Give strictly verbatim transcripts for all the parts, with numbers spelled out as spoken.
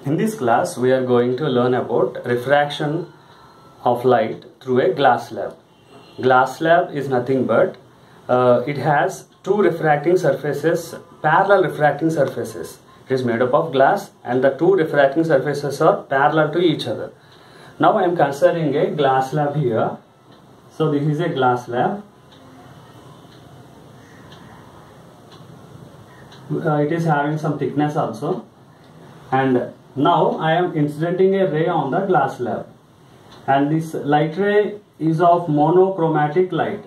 In this class, we are going to learn about refraction of light through a glass slab. Glass slab is nothing but uh, it has two refracting surfaces, parallel refracting surfaces. It is made up of glass and the two refracting surfaces are parallel to each other. Now I am considering a glass slab here. So this is a glass slab. Uh, it is having some thickness also, and now I am incidenting a ray on the glass slab, and this light ray is of monochromatic light.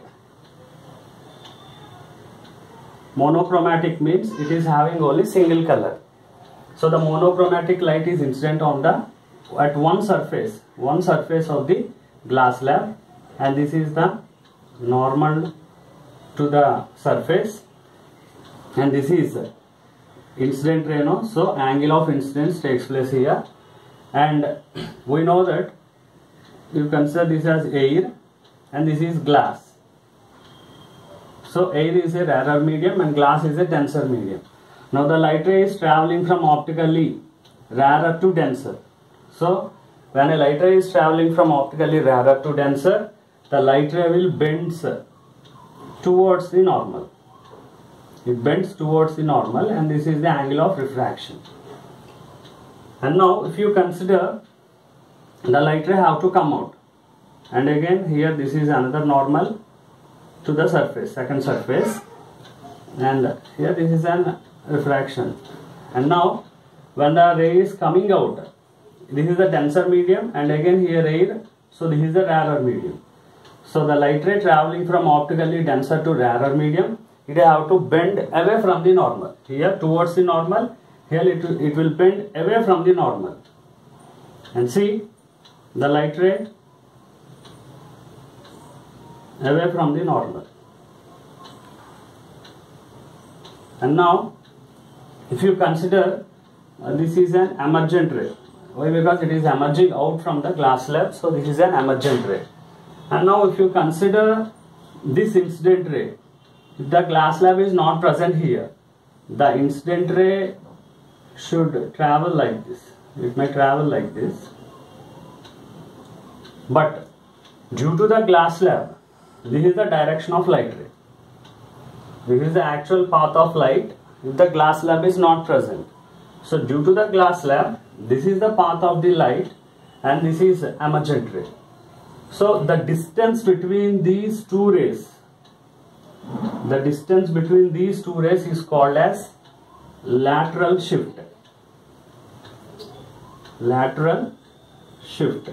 Monochromatic means it is having only single color. So the monochromatic light is incident on the at one surface, one surface of the glass slab, and this is the normal to the surface, and this is incident ray, no? So angle of incidence takes place here, and we know that you consider this as air and this is glass. So air is a rarer medium and glass is a denser medium. Now the light ray is traveling from optically rarer to denser. So when a light ray is traveling from optically rarer to denser, the light ray will bend towards the normal. It bends towards the normal, and this is the angle of refraction. And now if you consider the light ray have to come out, and again here this is another normal to the surface, second surface, and here this is an refraction. And now when the ray is coming out, this is the denser medium, and again here air, so this is the rarer medium. So the light ray traveling from optically denser to rarer medium, it have to bend away from the normal. Here towards the normal, here it will, it will bend away from the normal. And see the light ray away from the normal. And now if you consider uh, this is an emergent ray. Why? Because it is emerging out from the glass slab, so this is an emergent ray. And now if you consider this incident ray, if the glass slab is not present here, the incident ray should travel like this. It may travel like this. But due to the glass slab, this is the direction of light ray. This is the actual path of light if the glass slab is not present. So due to the glass slab, this is the path of the light, and this is emergent ray. So the distance between these two rays, the distance between these two rays is called as lateral shift. Lateral shift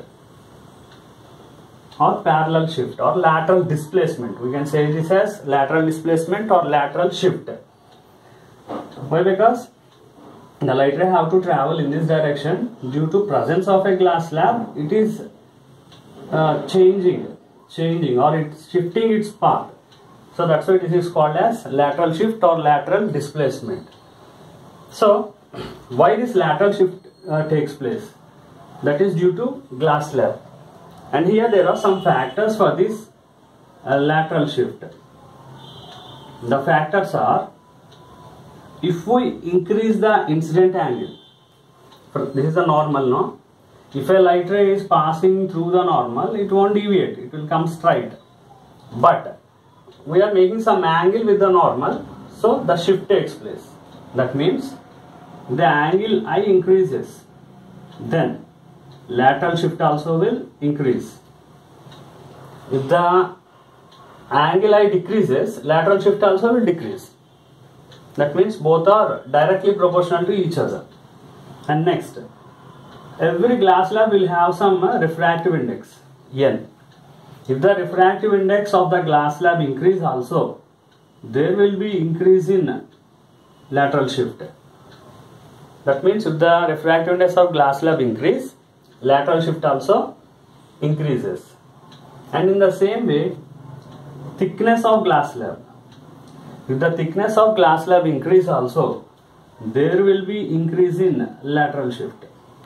or parallel shift or lateral displacement. We can say this as lateral displacement or lateral shift. Why? Because the light ray have to travel in this direction. Due to presence of a glass slab, it is uh, changing, changing or it's shifting its path. So that's why this is called as lateral shift or lateral displacement. So why this lateral shift uh, takes place? That is due to glass slab. And here there are some factors for this uh, lateral shift. The factors are, if we increase the incident angle, this is a normal, no? If a light ray is passing through the normal, it won't deviate, it will come straight. But we are making some angle with the normal, so the shift takes place. That means the angle I increases, then lateral shift also will increase. If the angle I decreases, lateral shift also will decrease. That means both are directly proportional to each other. And next, every glass slab will have some uh, refractive index, N. If the refractive index of the glass slab increase also, there will be increase in lateral shift. That means if the refractive index of glass slab increase, lateral shift also increases. And in the same way, thickness of glass slab. If the thickness of glass slab increase also, there will be increase in lateral shift.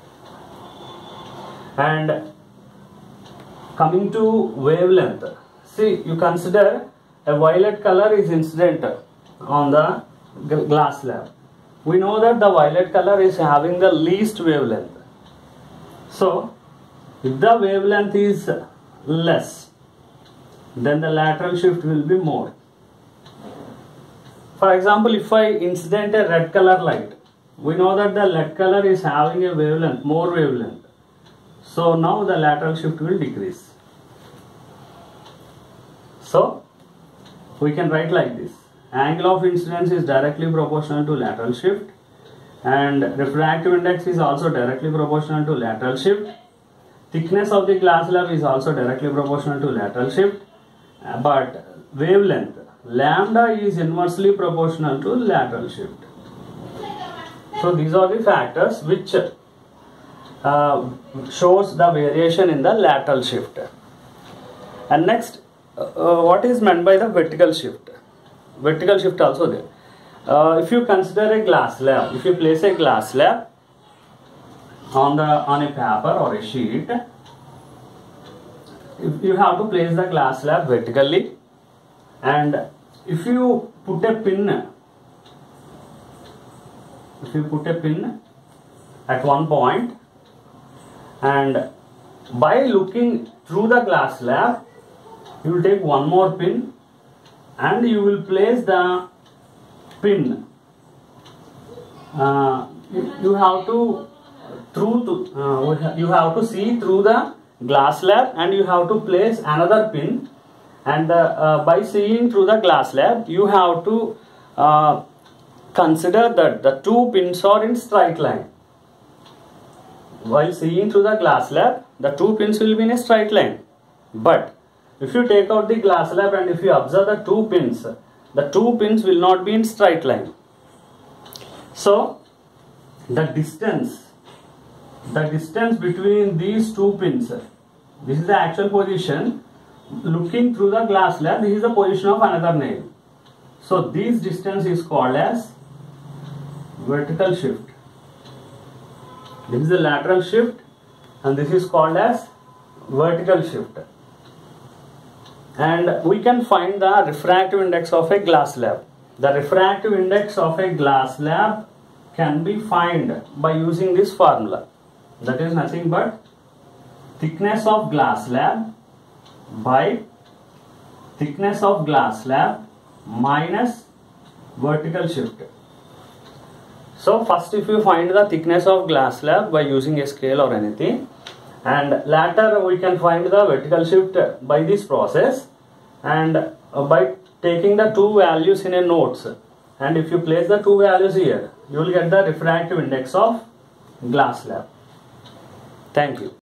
And coming to wavelength, see, you consider a violet color is incident on the glass slab, we know that the violet color is having the least wavelength. So if the wavelength is less, then the lateral shift will be more. For example, if I incident a red color light, we know that the red color is having a wavelength, more wavelength. So now the lateral shift will decrease. So we can write like this: angle of incidence is directly proportional to lateral shift, and refractive index is also directly proportional to lateral shift. Thickness of the glass slab is also directly proportional to lateral shift, but wavelength lambda is inversely proportional to lateral shift. So these are the factors which uh, shows the variation in the lateral shift. And next, uh, what is meant by the vertical shift? Vertical shift also there. Uh, if you consider a glass slab, if you place a glass slab on the on a paper or a sheet, if you have to place the glass slab vertically, and if you put a pin, if you put a pin at one point, and by looking through the glass slab, you will take one more pin and you will place the pin. Uh, you, you have to through to, uh, you have to see through the glass slab, and you have to place another pin, and uh, uh, by seeing through the glass slab, you have to uh, consider that the two pins are in straight line. While seeing through the glass slab, the two pins will be in a straight line. But if you take out the glass slab and if you observe the two pins, the two pins will not be in straight line. So the distance, the distance between these two pins, this is the actual position. Looking through the glass slab, this is the position of another nail. So this distance is called as vertical shift. This is the lateral shift, and this is called as vertical shift. And we can find the refractive index of a glass slab. The refractive index of a glass slab can be found by using this formula. That is nothing but thickness of glass slab by thickness of glass slab minus vertical shift. So first, if you find the thickness of glass slab by using a scale or anything, and later we can find the vertical shift by this process, and uh, by taking the two values in a notes, and if you place the two values here, you will get the refractive index of glass slab. Thank you.